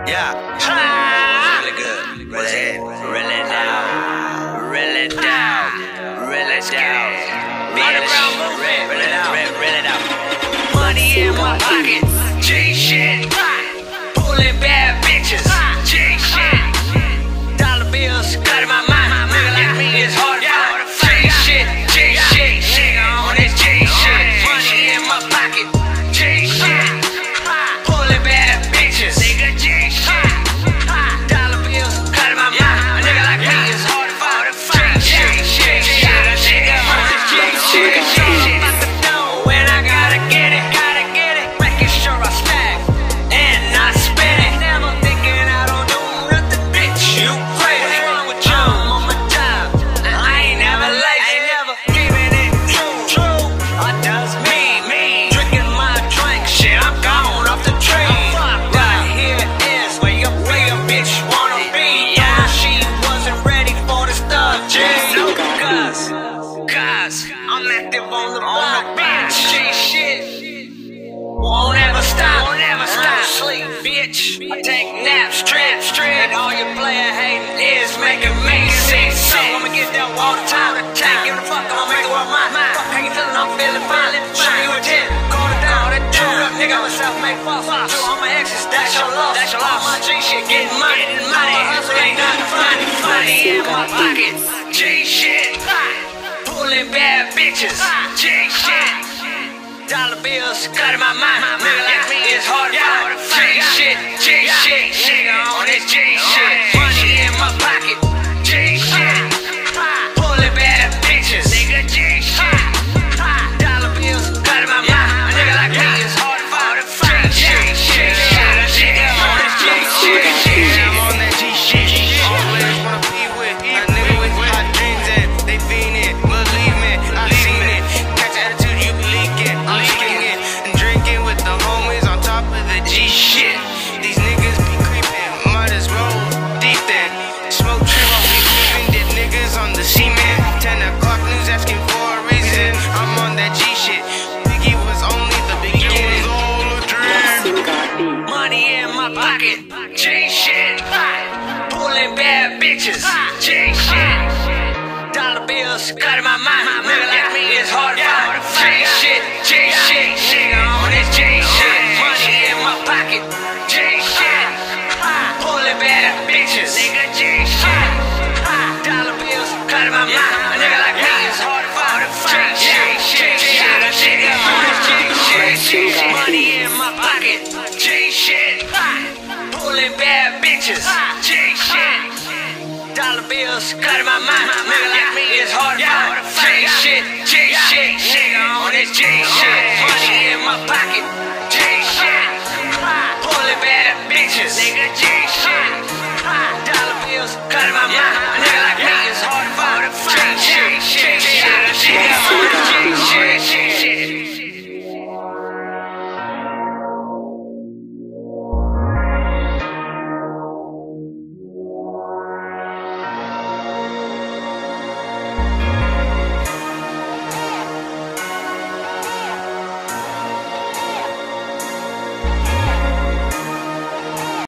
Yeah. Really good. Really, really down. Really down. Really down. Really down. Money in my pocket. J shit. Pulling bad bitches. J shit. Dollar bills cut in my mind. Nigga like me is hard to find. J shit. J shit. Shit on this J shit. Money in my pocket. J shit. Pulling bad bitches. Nigga J shit. Dollar bills cut in my mind. A nigga like me is hard to find. J shit. Shit on this J shit. About the dough when I gotta get it. Making sure I stack and I spend it. Never thinking I don't do nothing, bitch. You crazy? What's wrong with you? I'm on my job. I ain't never lazy. Ain't never keeping it true. Or does me. Drinking my drink, shit. I'm gone off the train. Right here is where your bitch wanna be. Yeah, she wasn't ready for the stuff, Jay. Cause I'm active on the bitch. Shit. Won't ever stop. Sleep, bitch. I take naps, trips, and all your player hating is making me sick. So I'ma get that all the time. Can't give a fuck, I'ma make the world mine. Fuck how you feeling, I'm feeling fine. Show you a 10, call it down. Up, nigga, I'm a self-made fuck. Do all my exes, that's your love. All my G shit, getting money. Hustle ain't nothing funny. Money in my pocket. J shit. Pulling bad bitches. J shit. Dollar bills cut in my mind. Nigga like me is hard to find. J shit, shit on this J shit. Money in my pocket. J shit. Pulling bad bitches. Nigga J shit. Dollar bills cut in my mind. A nigga like me is hard to find. J shit, shit on this J shit. I'm on that G shit. Always wanna be with a nigga with hot dreams and they fiend it. Believe me, I seen it. Catch attitude, you be leaking. I'm leaking it and drinking with the homies on top of the G shit. These niggas be creeping, might as well deep then. Smoke tree while we creeping, dead niggas on the cement. 10 o'clock news asking for a reason. I'm on that G shit. Biggie was only the beginning. All a dream. Money in my pocket. J shit. Pulling bad bitches. J shit. Dollar bills cut in my mind. Nigga like me is hard to find. J shit. Shit on this J shit. Money in my pocket. J shit. Pulling bad bitches. Nigga J shit. Dollar bills cut in my mind. A nigga like me is hard to find. J shit. Shit on this J shit. Money in my pocket. J shit. Pulling bad bitches. J shit. Dollar bills cut in my mind. Nigga like me is hard to find. J shit. Shit on this J shit. Money in my pocket. J shit. Pulling bad bitches. Nigga J shit.